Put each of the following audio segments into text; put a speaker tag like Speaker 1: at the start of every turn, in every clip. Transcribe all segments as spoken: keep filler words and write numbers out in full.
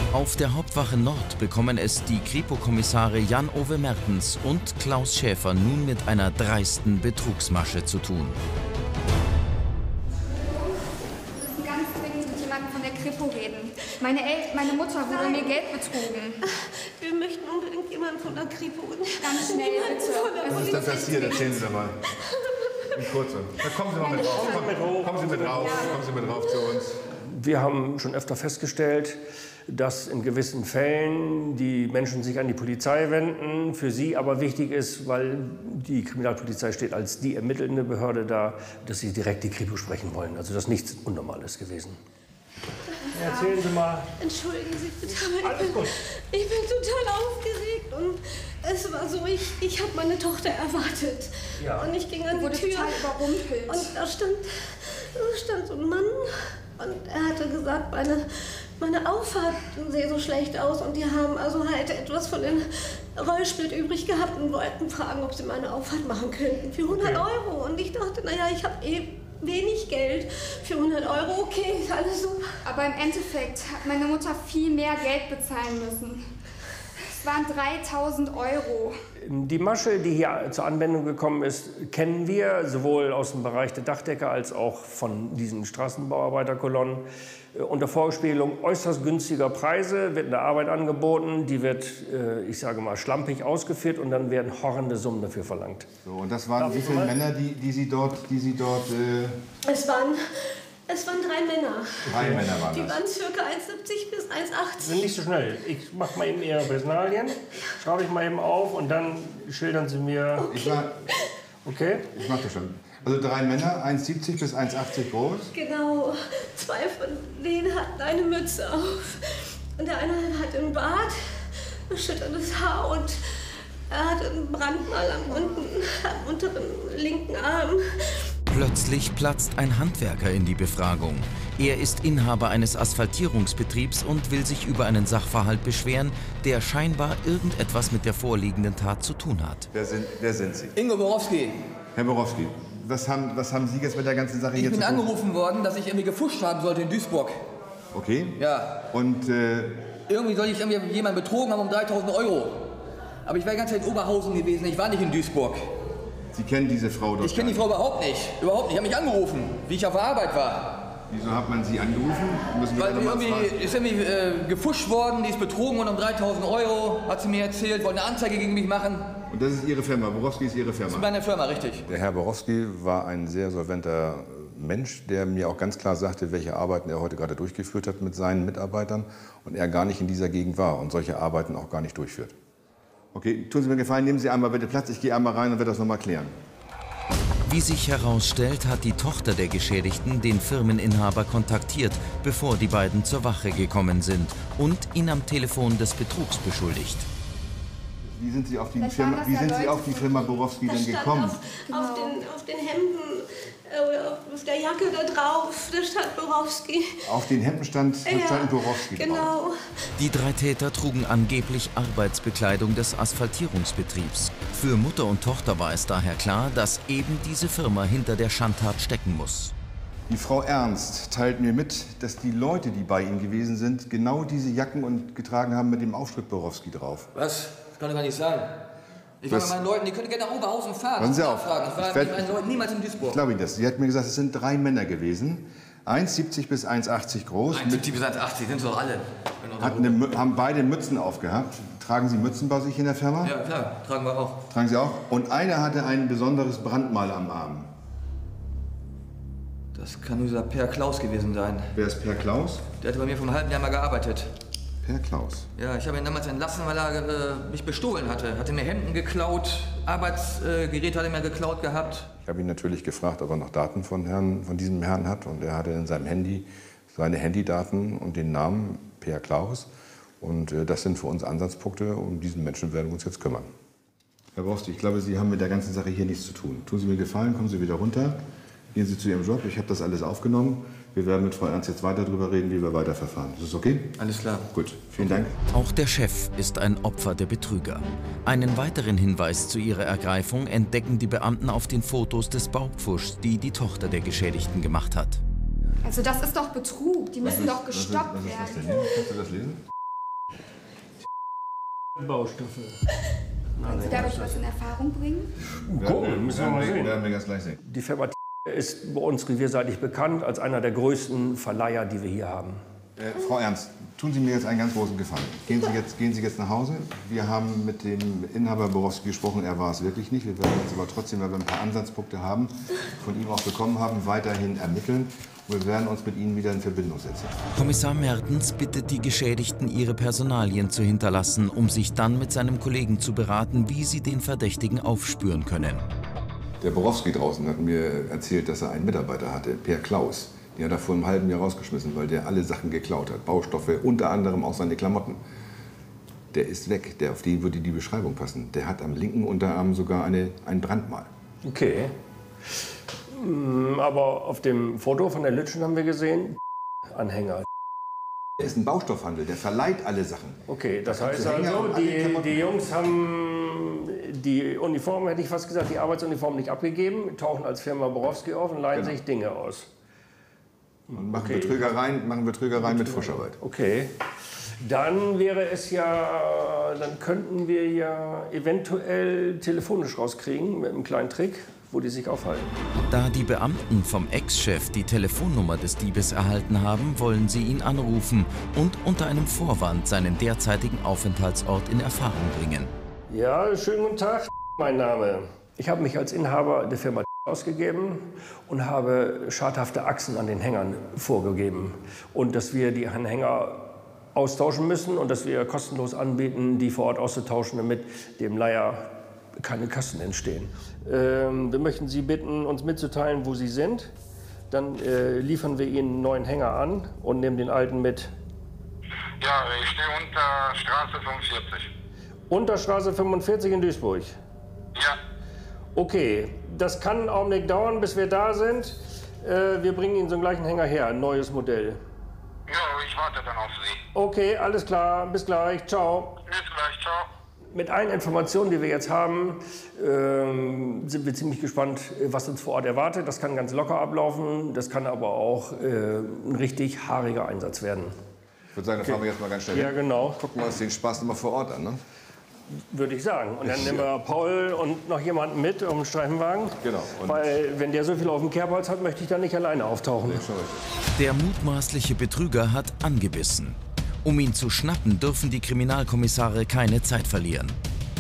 Speaker 1: Auf der Hauptwache Nord bekommen es die Kripo-Kommissare Jan-Ove Mertens und Klaus Schäfer nun mit einer dreisten Betrugsmasche zu tun.
Speaker 2: Wir müssen ganz dringend mit jemandem von der Kripo reden. Meine, El meine Mutter wurde Nein. mir Geld betrogen.
Speaker 3: Wir möchten unbedingt jemanden von der Kripo.
Speaker 2: Ganz schnell, bitte.
Speaker 4: Was ist denn passiert? Erzählen Sie doch mal. In Kurze. Da kommen Sie mal mit rauf. Kommen Sie mit rauf. Kommen Sie mit rauf, kommen Sie mit rauf zu uns.
Speaker 5: Wir haben schon öfter festgestellt, dass in gewissen Fällen die Menschen sich an die Polizei wenden, für sie aber wichtig ist, weil die Kriminalpolizei steht als die ermittelnde Behörde da, dass sie direkt die Kripo sprechen wollen. Also das ist nichts Unnormales gewesen. Ja, erzählen Sie mal.
Speaker 3: Entschuldigen Sie bitte, aber
Speaker 5: Alles
Speaker 3: ich bin,
Speaker 5: gut.
Speaker 3: ich bin total aufgeregt und es war so, ich, ich habe meine Tochter erwartet.
Speaker 5: Ja.
Speaker 3: Und ich ging an die
Speaker 2: wurde
Speaker 3: Tür
Speaker 2: total überrumpelt.
Speaker 3: und da stand, da stand so ein Mann und er hatte gesagt, meine, meine Auffahrt sehe so schlecht aus und die haben also halt etwas von dem Rollsplit übrig gehabt und wollten fragen, ob sie meine Auffahrt machen könnten für hundert Euro. Und ich dachte, naja, ich habe eh wenig Geld für hundert Euro, okay, ist alles super.
Speaker 2: Aber im Endeffekt hat meine Mutter viel mehr Geld bezahlen müssen. Es waren dreitausend Euro.
Speaker 5: Die Masche, die hier zur Anwendung gekommen ist, kennen wir sowohl aus dem Bereich der Dachdecker als auch von diesen Straßenbauarbeiterkolonnen. Unter Vorspielung äußerst günstiger Preise wird eine Arbeit angeboten, die wird, ich sage mal, schlampig ausgeführt und dann werden horrende Summen dafür verlangt.
Speaker 4: So, und das waren wie viele Männer, die, die Sie dort, die Sie dort äh
Speaker 3: Es waren, es waren drei Männer.
Speaker 4: Drei Männer waren
Speaker 3: Die
Speaker 4: das.
Speaker 3: waren circa eins siebzig bis eins achtzig.
Speaker 5: Nicht so schnell. Ich mache mal eben Ihre Personalien, schreibe ich mal eben auf und dann schildern Sie mir.
Speaker 3: Okay.
Speaker 4: Ich, war,
Speaker 5: Okay?
Speaker 4: ich mach das schon. Also drei Männer, eins siebzig bis eins achtzig groß.
Speaker 3: Genau. Zwei von denen hatten eine Mütze auf. Und der eine hatte einen Bart, erschüttertes Haar und er hatte einen Brandmal am, unten, am unteren linken Arm.
Speaker 1: Plötzlich platzt ein Handwerker in die Befragung. Er ist Inhaber eines Asphaltierungsbetriebs und will sich über einen Sachverhalt beschweren, der scheinbar irgendetwas mit der vorliegenden Tat zu tun hat.
Speaker 4: Wer sind, wer sind Sie?
Speaker 6: Ingo Borowski.
Speaker 4: Herr Borowski, was haben, was haben Sie jetzt mit der ganzen Sache
Speaker 6: Ich
Speaker 4: hier
Speaker 6: bin
Speaker 4: zu tun?
Speaker 6: angerufen worden, dass ich irgendwie gefuscht haben sollte in Duisburg.
Speaker 4: Okay.
Speaker 6: Ja.
Speaker 4: Und äh,
Speaker 6: Irgendwie soll ich irgendwie jemanden betrogen haben um dreitausend Euro. Aber ich war die ganze Zeit in Oberhausen gewesen, ich war nicht in Duisburg.
Speaker 4: Sie kennen diese Frau dort?
Speaker 6: Ich kenne die Frau überhaupt nicht. Überhaupt nicht. Ich habe mich angerufen, wie ich auf der Arbeit war.
Speaker 4: Wieso hat man Sie angerufen? Müssen wir
Speaker 6: Weil
Speaker 4: da
Speaker 6: die
Speaker 4: noch mal
Speaker 6: irgendwie,
Speaker 4: fragen.
Speaker 6: ist irgendwie äh, gefuscht worden, die ist betrogen worden um dreitausend Euro, hat sie mir erzählt, wollte eine Anzeige gegen mich machen.
Speaker 4: Und das ist Ihre Firma, Borowski ist Ihre Firma?
Speaker 6: Das ist meine Firma, richtig.
Speaker 7: Der Herr Borowski war ein sehr solventer Mensch, der mir auch ganz klar sagte, welche Arbeiten er heute gerade durchgeführt hat mit seinen Mitarbeitern und er gar nicht in dieser Gegend war und solche Arbeiten auch gar nicht durchführt.
Speaker 4: Okay, tun Sie mir einen Gefallen, nehmen Sie einmal bitte Platz, ich gehe einmal rein und werde das noch mal klären.
Speaker 1: Wie sich herausstellt, hat die Tochter der Geschädigten den Firmeninhaber kontaktiert, bevor die beiden zur Wache gekommen sind und ihn am Telefon des Betrugs beschuldigt.
Speaker 4: Wie sind Sie auf die
Speaker 2: Vielleicht
Speaker 4: Firma,
Speaker 2: waren das
Speaker 4: wie
Speaker 2: ja
Speaker 4: sind Sie
Speaker 2: Leute
Speaker 4: auf die Firma Borowski
Speaker 3: Da
Speaker 4: denn
Speaker 3: stand
Speaker 4: gekommen?
Speaker 3: auf,
Speaker 2: Genau.
Speaker 3: auf, den, auf den Hemden, äh, auf der Jacke da drauf, da stand Borowski.
Speaker 4: Auf den Hemden stand,
Speaker 3: Ja,
Speaker 4: stand Borowski drauf.
Speaker 3: Genau.
Speaker 1: Die drei Täter trugen angeblich Arbeitsbekleidung des Asphaltierungsbetriebs. Für Mutter und Tochter war es daher klar, dass eben diese Firma hinter der Schandtat stecken muss.
Speaker 4: Die Frau Ernst teilt mir mit, dass die Leute, die bei Ihnen gewesen sind, genau diese Jacken und getragen haben mit dem Aufschrift Borowski drauf.
Speaker 6: Was? Das kann doch gar nicht sein. Ich war
Speaker 4: Was?
Speaker 6: mit meinen Leuten, die können gerne nach Oberhausen fahren.
Speaker 4: Hören Sie auf.
Speaker 6: Fragen. Ich war
Speaker 4: Ich werd-
Speaker 6: mit meinen Leuten niemals in Duisburg.
Speaker 4: Ich glaube Ihnen das. Sie hat mir gesagt, es sind drei Männer gewesen. eins siebzig bis eins achtzig groß.
Speaker 6: eins siebzig bis eins achtzig sind sie doch alle.
Speaker 4: Hatten eine, Mü- haben beide Mützen aufgehabt. Tragen Sie Mützen bei sich in der Firma?
Speaker 6: Ja, klar, tragen wir auch.
Speaker 4: Tragen Sie auch? Und einer hatte ein besonderes Brandmal am Arm.
Speaker 6: Das kann nur dieser Per Klaus gewesen sein.
Speaker 4: Wer ist Per Klaus?
Speaker 6: Der hatte bei mir vor einem halben Jahr mal gearbeitet.
Speaker 4: Per Klaus.
Speaker 6: Ja, ich habe ihn damals entlassen, weil er äh, mich bestohlen hatte. Hatte mir Hemden geklaut, Arbeitsgeräte hat er mir geklaut gehabt.
Speaker 7: Ich habe ihn natürlich gefragt, ob er noch Daten von, Herrn, von diesem Herrn hat und er hatte in seinem Handy seine Handydaten und den Namen Per Klaus. Und äh, das sind für uns Ansatzpunkte, um diesen Menschen werden wir uns jetzt kümmern.
Speaker 4: Herr Borowski, ich glaube, Sie haben mit der ganzen Sache hier nichts zu tun. Tun Sie mir Gefallen, kommen Sie wieder runter. Gehen Sie zu Ihrem Job. Ich habe das alles aufgenommen. Wir werden mit Frau Ernst jetzt weiter darüber reden, wie wir weiterverfahren. Ist das okay?
Speaker 6: Alles klar.
Speaker 4: Gut, vielen Dank.
Speaker 1: Auch der Chef ist ein Opfer der Betrüger. Einen weiteren Hinweis zu ihrer Ergreifung entdecken die Beamten auf den Fotos des Baupfuschs, die die Tochter der Geschädigten gemacht hat.
Speaker 2: Also das ist doch Betrug. Die müssen doch
Speaker 4: Was ist-
Speaker 2: gestoppt
Speaker 4: was ist das denn
Speaker 2: werden.
Speaker 4: hier? Kannst du das lesen?
Speaker 5: Baustoffe.
Speaker 2: Können Sie dadurch was in Erfahrung bringen?
Speaker 5: Gucken, müssen wir mal sehen.
Speaker 4: Werden wir ganz gleich sehen.
Speaker 5: Die Firma ist bei uns revierseitig bekannt als einer der größten Verleiher, die wir hier haben.
Speaker 4: Äh, Frau Ernst, tun Sie mir jetzt einen ganz großen Gefallen. Gehen Sie, jetzt, gehen Sie jetzt nach Hause. Wir haben mit dem Inhaber Borowski gesprochen. Er war es wirklich nicht. Wir werden jetzt aber trotzdem, weil wir ein paar Ansatzpunkte haben, von ihm auch bekommen haben, weiterhin ermitteln. Wir werden uns mit Ihnen wieder in Verbindung setzen.
Speaker 1: Kommissar Mertens bittet die Geschädigten, ihre Personalien zu hinterlassen, um sich dann mit seinem Kollegen zu beraten, wie sie den Verdächtigen aufspüren können.
Speaker 7: Der Borowski draußen hat mir erzählt, dass er einen Mitarbeiter hatte, Per Klaus. Den hat er vor einem halben Jahr rausgeschmissen, weil der alle Sachen geklaut hat. Baustoffe, unter anderem auch seine Klamotten. Der ist weg, der, auf den würde die Beschreibung passen. Der hat am linken Unterarm sogar eine, ein Brandmal.
Speaker 5: Okay. Aber auf dem Foto von der Lütschen haben wir gesehen, Anhänger.
Speaker 7: Der ist ein Baustoffhandel, der verleiht alle Sachen.
Speaker 5: Okay, das
Speaker 7: Da
Speaker 5: heißt
Speaker 7: kannst du Hänger
Speaker 5: also,
Speaker 7: und alle
Speaker 5: die,
Speaker 7: Klamotten-
Speaker 5: die Jungs haben die Uniform, hätte ich fast gesagt, die Arbeitsuniform nicht abgegeben, tauchen als Firma Borowski auf und leihen
Speaker 7: Genau.
Speaker 5: sich Dinge aus.
Speaker 7: Und machen
Speaker 5: Okay.
Speaker 7: Betrügereien, machen Betrügereien mit Fuscharbeit.
Speaker 5: Okay. Dann wäre es ja, dann könnten wir ja eventuell telefonisch rauskriegen mit einem kleinen Trick, wo die sich aufhalten.
Speaker 1: Da die Beamten vom Ex-Chef die Telefonnummer des Diebes erhalten haben, wollen sie ihn anrufen und unter einem Vorwand seinen derzeitigen Aufenthaltsort in Erfahrung bringen.
Speaker 5: Ja, schönen guten Tag, mein Name. Ich habe mich als Inhaber der Firma ausgegeben und habe schadhafte Achsen an den Hängern vorgegeben. Und dass wir die Hänger austauschen müssen und dass wir kostenlos anbieten, die vor Ort auszutauschen, damit dem Leiher keine Kosten entstehen. Ähm, wir möchten Sie bitten, uns mitzuteilen, wo Sie sind. Dann äh, liefern wir Ihnen einen neuen Hänger an und nehmen den alten mit.
Speaker 8: Ja, ich stehe unter Straße fünfundvierzig.
Speaker 5: Unter Straße fünfundvierzig in Duisburg.
Speaker 8: Ja,
Speaker 5: Okay, das kann einen Augenblick dauern, bis wir da sind. Äh, wir bringen Ihnen so einen gleichen Hänger her, ein neues Modell.
Speaker 8: ja, ich warte dann auf Sie.
Speaker 5: Okay, alles klar, bis gleich, ciao.
Speaker 8: Bis gleich, ciao.
Speaker 5: Mit allen Informationen, die wir jetzt haben, ähm, sind wir ziemlich gespannt, was uns vor Ort erwartet. Das kann ganz locker ablaufen, das kann aber auch äh, ein richtig haariger Einsatz werden.
Speaker 7: Ich würde sagen, da fahren wir jetzt mal ganz schnell
Speaker 5: Ja,
Speaker 7: hin.
Speaker 5: genau,
Speaker 7: Gucken wir uns den Spaß nochmal vor Ort an. Ne?
Speaker 5: würde ich sagen. Und dann nehmen wir Paul und noch jemanden mit um den Streifenwagen.
Speaker 7: Genau. Und
Speaker 5: Weil, wenn der so viel auf dem Kerbholz hat, möchte ich da nicht alleine auftauchen.
Speaker 7: schon richtig.
Speaker 1: Der mutmaßliche Betrüger hat angebissen. Um ihn zu schnappen, dürfen die Kriminalkommissare keine Zeit verlieren.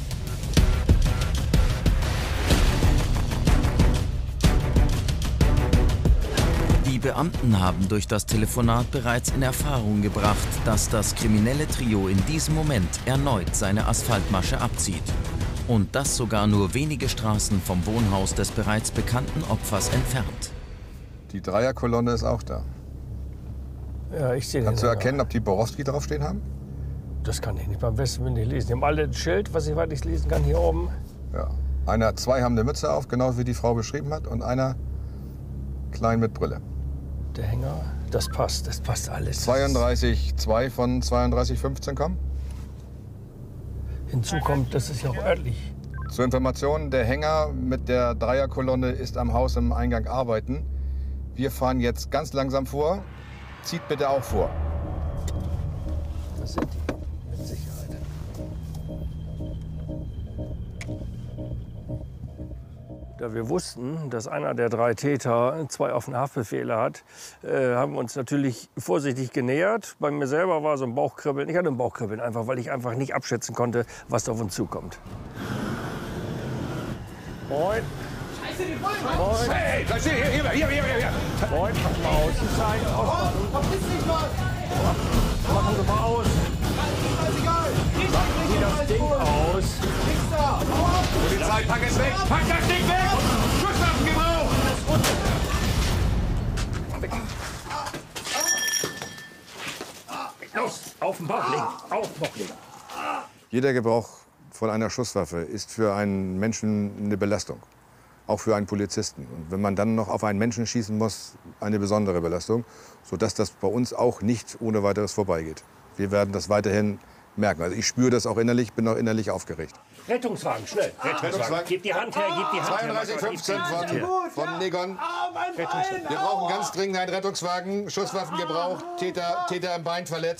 Speaker 1: Die Beamten haben durch das Telefonat bereits in Erfahrung gebracht, dass das kriminelle Trio in diesem Moment erneut seine Asphaltmasche abzieht. Und das sogar nur wenige Straßen vom Wohnhaus des bereits bekannten Opfers entfernt.
Speaker 7: Die Dreierkolonne ist auch da.
Speaker 5: Ja, ich sehe
Speaker 7: Kannst du
Speaker 5: den
Speaker 7: erkennen, ob die Borowski draufstehen haben?
Speaker 5: Das kann ich nicht beim besten Willen nicht lesen. Die haben alle ein Schild, was ich weit nicht lesen kann, hier oben.
Speaker 7: Ja. Einer, zwei haben eine Mütze auf, genau wie die Frau beschrieben hat, und einer klein mit Brille.
Speaker 5: Der Hänger, das passt, das passt alles.
Speaker 7: zweiunddreißig zwei von zweiunddreißig fünfzehn kommen.
Speaker 5: Hinzu kommt, das ist ja auch örtlich.
Speaker 7: Zur Information, der Hänger mit der Dreierkolonne ist am Haus im Eingang arbeiten. Wir fahren jetzt ganz langsam vor. Zieht bitte auch vor.
Speaker 5: Das sind die, mit Sicherheit. Da wir wussten, dass einer der drei Täter zwei offene Haftbefehle hat, äh, haben wir uns natürlich vorsichtig genähert. Bei mir selber war so ein Bauchkribbeln. Ich hatte ein Bauchkribbeln einfach, weil ich einfach nicht abschätzen konnte, was da auf uns zukommt. Moin. Scheiße, die Bullen! Moin.
Speaker 7: Hey, bleib stehen, hier, hier, hier, hier, hier.
Speaker 5: Moin, mach mal aus. Sein, ausmachen.
Speaker 9: Verpiss dich mal!
Speaker 5: Machen Sie mal aus.
Speaker 9: Scheißegal!
Speaker 5: Machen Sie das Ding aus.
Speaker 9: Nix da! Hau ab!
Speaker 7: Polizei, pack es weg! Pack das Ding weg! Schusswaffen gebraucht!
Speaker 5: Los, auf den Bauch legen. Auf den Bauch legen.
Speaker 7: Jeder Gebrauch von einer Schusswaffe ist für einen Menschen eine Belastung. Auch für einen Polizisten. Und wenn man dann noch auf einen Menschen schießen muss, eine besondere Belastung, sodass das bei uns auch nicht ohne weiteres vorbeigeht. Wir werden das weiterhin merken. Also ich spüre das auch innerlich, bin auch innerlich aufgeregt.
Speaker 5: Rettungswagen, schnell. Rettungswagen.
Speaker 7: Rettungswagen.
Speaker 5: Gib die Hand her, gib die Hand
Speaker 7: zweiunddreißig
Speaker 5: her.
Speaker 7: fünfzehn
Speaker 5: Gib die Hand
Speaker 7: von,
Speaker 5: her.
Speaker 7: von Negon. Wir brauchen ganz dringend einen Rettungswagen. Schusswaffen gebraucht. Täter, Täter im Bein verletzt.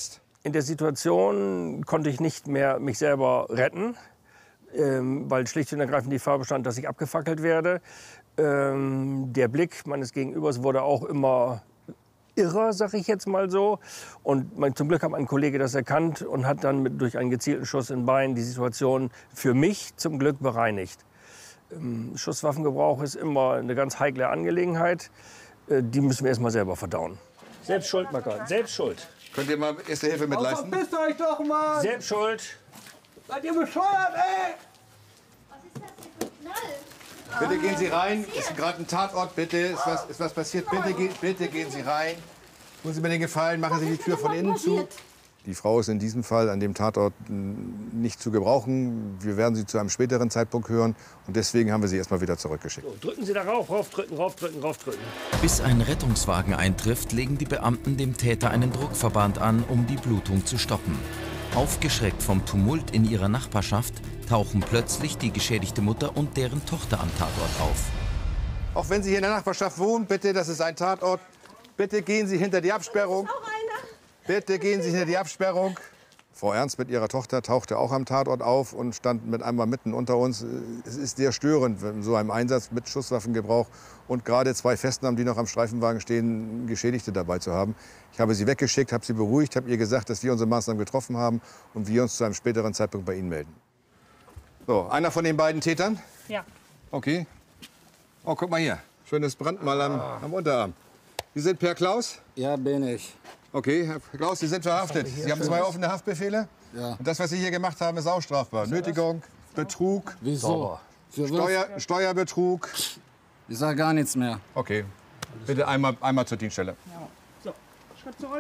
Speaker 5: In der Situation konnte ich nicht mehr mich selber retten, ähm, weil schlicht und ergreifend die Gefahr bestand, dass ich abgefackelt werde. Ähm, der Blick meines Gegenübers wurde auch immer irrer, sag ich jetzt mal so. Und mein, zum Glück hat mein Kollege das erkannt und hat dann mit, durch einen gezielten Schuss in Bein die Situation für mich zum Glück bereinigt. Ähm, Schusswaffengebrauch ist immer eine ganz heikle Angelegenheit. Äh, die müssen wir erst mal selber verdauen. Selbst schuld, Macker. Selbst schuld.
Speaker 4: Könnt ihr mal Erste Hilfe mitleisten?
Speaker 9: Verpisst euch doch mal!
Speaker 5: Selbst schuld.
Speaker 9: Seid ihr bescheuert, ey?
Speaker 3: Was ist das denn für ein Knall?
Speaker 4: Bitte gehen Sie rein. Ist gerade ein Tatort, bitte. Ist was, ist was passiert? Bitte, ge bitte gehen Sie rein. Tun Sie mir den Gefallen, machen Sie die Tür von innen zu. Die Frau ist in diesem Fall an dem Tatort nicht zu gebrauchen. Wir werden sie zu einem späteren Zeitpunkt hören. Und deswegen haben wir sie erst mal wieder zurückgeschickt.
Speaker 5: So, drücken Sie da rauf, raufdrücken, raufdrücken, raufdrücken.
Speaker 1: Bis ein Rettungswagen eintrifft, legen die Beamten dem Täter einen Druckverband an, um die Blutung zu stoppen. Aufgeschreckt vom Tumult in ihrer Nachbarschaft tauchen plötzlich die geschädigte Mutter und deren Tochter am Tatort auf.
Speaker 4: Auch wenn Sie hier in der Nachbarschaft wohnen, bitte, das ist ein Tatort. Bitte gehen Sie hinter die Absperrung. Bitte gehen Sie hinter die Absperrung. Frau Ernst mit ihrer Tochter tauchte auch am Tatort auf und stand mit einmal mitten unter uns. Es ist sehr störend, wenn so einem Einsatz mit Schusswaffengebrauch und gerade zwei Festnahmen, die noch am Streifenwagen stehen, Geschädigte dabei zu haben. Ich habe sie weggeschickt, habe sie beruhigt, habe ihr gesagt, dass wir unsere Maßnahmen getroffen haben und wir uns zu einem späteren Zeitpunkt bei Ihnen melden. So, einer von den beiden Tätern?
Speaker 10: Ja.
Speaker 4: Okay. Oh, guck mal hier. Schönes Brandmal am, am Unterarm. Sie sind Per Klaus?
Speaker 10: Ja, bin ich.
Speaker 4: Okay, Herr Klaus, Sie sind verhaftet. Sie haben zwei offene Haftbefehle.
Speaker 10: Ja.
Speaker 4: Und das, was Sie hier gemacht haben, ist auch strafbar. Nötigung, Betrug,
Speaker 10: Wieso? Für
Speaker 4: Steuer, Steuerbetrug.
Speaker 10: Ich sag gar nichts mehr.
Speaker 4: Okay, bitte einmal, einmal zur Dienststelle.
Speaker 5: So, Schritt zurück.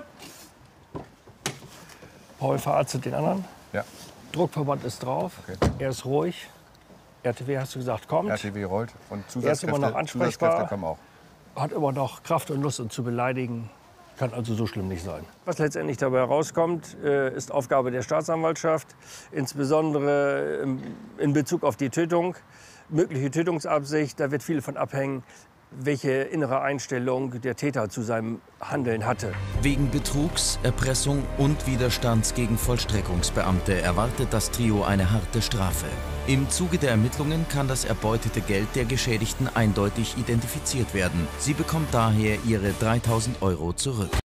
Speaker 5: Paul verarztet den anderen.
Speaker 4: Ja.
Speaker 5: Druckverband ist drauf.
Speaker 4: Okay.
Speaker 5: Er ist ruhig. R T W, hast du gesagt, kommt.
Speaker 4: R T W rollt und
Speaker 5: Er ist immer noch
Speaker 4: Zusatzkräfte,
Speaker 5: ansprechbar.
Speaker 4: Zusatzkräfte kommen auch.
Speaker 5: Hat immer noch Kraft und Lust, uns zu beleidigen. Kann also so schlimm nicht sein. Was letztendlich dabei herauskommt, ist Aufgabe der Staatsanwaltschaft, insbesondere in Bezug auf die Tötung, mögliche Tötungsabsicht. Da wird viel von abhängen, welche innere Einstellung der Täter zu seinem Handeln hatte.
Speaker 1: Wegen Betrugs, Erpressung und Widerstands gegen Vollstreckungsbeamte erwartet das Trio eine harte Strafe. Im Zuge der Ermittlungen kann das erbeutete Geld der Geschädigten eindeutig identifiziert werden. Sie bekommt daher ihre dreitausend Euro zurück.